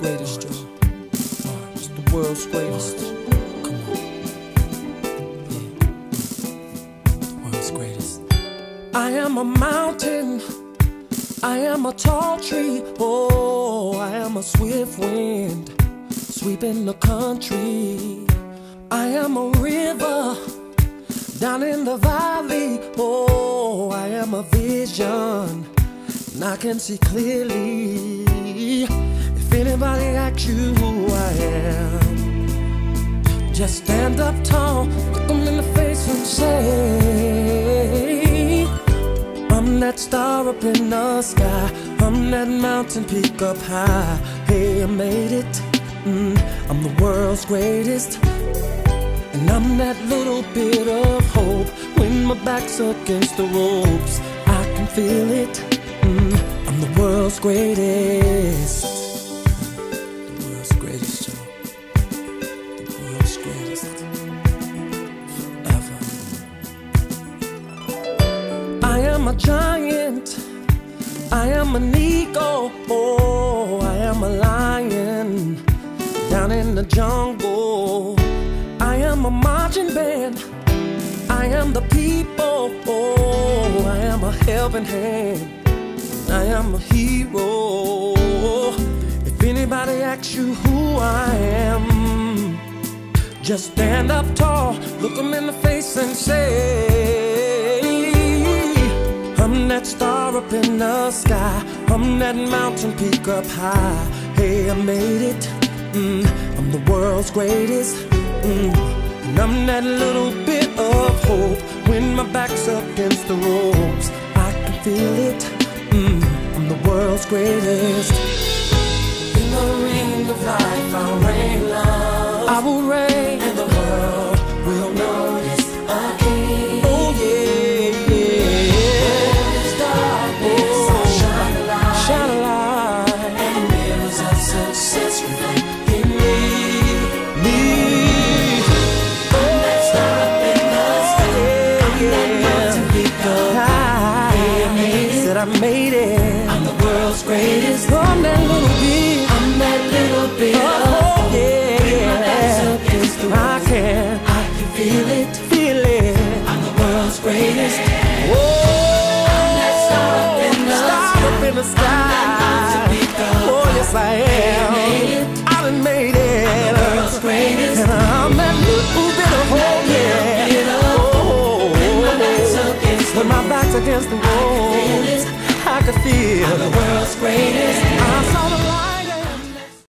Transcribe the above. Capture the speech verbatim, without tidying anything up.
greatest, Joe. Uh, it's the world's greatest. Come on. Yeah. The world's greatest. I am a mountain. I am a tall tree. Oh, I am a swift wind sweeping the country. I am a river down in the valley. Oh, I am a vision, and I can see clearly. If anybody asks you who I am, just stand up tall, look them in the face and say, I'm that star up in the sky, I'm that mountain peak up high. Hey, I made it, mm, I'm the world's greatest. And I'm that little bit of hope when my back's against the ropes. I can feel it, mm, I'm the world's greatest. The world's greatest, Joe. The world's greatest. Forever. I am a giant, I am an eagle. Oh, I am a lion down in the jungle. I am a marching band, I am the people. Oh, I am a helping hand, I am a hero. If anybody asks you who I am, just stand up tall, look them in the face and say, I'm that star up in the sky, I'm that mountain peak up high. Hey, I made it, mm, I'm the world's greatest. Mm. And I'm that little bit of hope when my back's against the ropes. I can feel it, mm, I'm the world's greatest. In the ring of life I'll reign love, I will reign, and the world will notice a king. Oh yeah, yeah. In this darkness oh, I'll shine a light, shine a light, and the mirrors of success reflect in me, me. I made it, I'm the world's greatest. I'm that little bit, I'm that little bit oh, of yeah, yeah. I can, I can feel it, feel it. I'm the world's greatest. Whoa, I'm that star up in the star up in the sky. Oh yes I am. I done made it. I'm the world's greatest. And I'm that little bit of hope, yeah. Oh, when my back's against the wall, I can feel I'm the world's greatest.